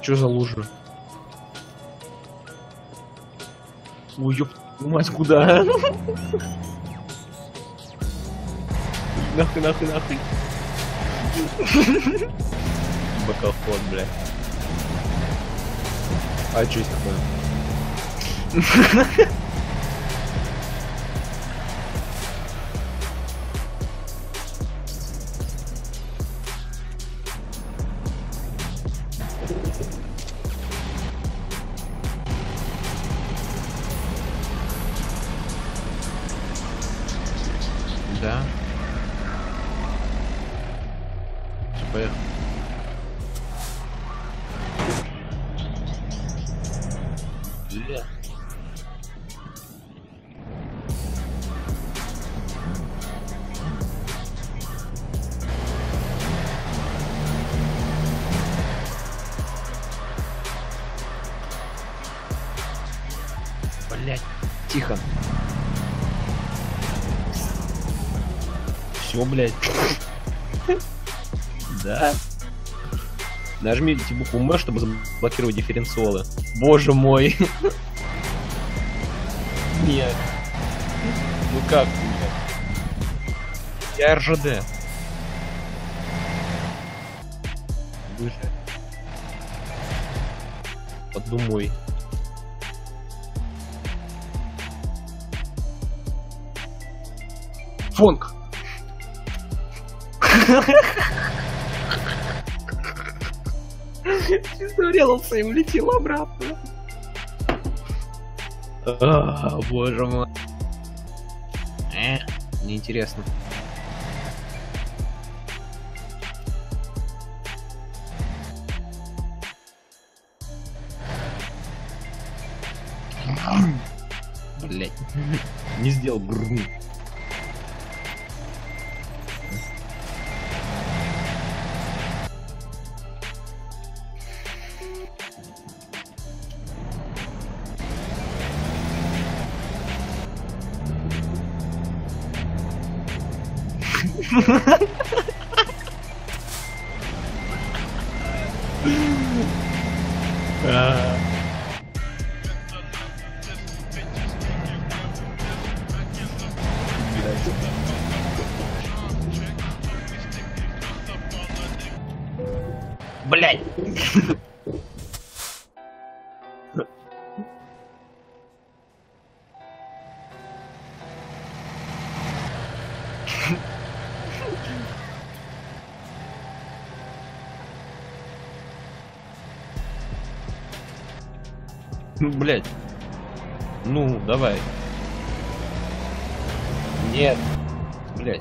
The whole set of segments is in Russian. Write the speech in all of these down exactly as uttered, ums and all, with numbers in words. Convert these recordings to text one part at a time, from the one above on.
Что за лужа? Ой, ёп, мать, куда? Нахуй, нахуй, нахуй. Бакафон, бля. А что это такое? Да. Все, поехали. Бля. Блять, тихо. Все, блядь. Да. Нажмите букву М, чтобы заблокировать дифференциалы. Боже мой. Нет. Ну как нет? Я эр жэ дэ. Выше. Подумай. Фонк. Чисто врезался и улетел обратно. А, боже мой. Э, неинтересно. Блять. Не сделал гру. Блять. Блять. Ну, давай. Нет. Блять.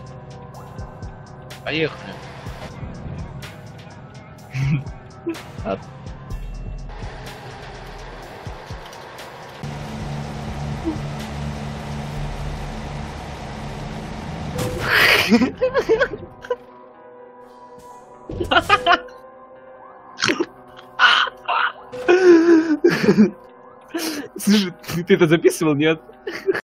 Поехали. От... Слушай, ты, ты это записывал, нет?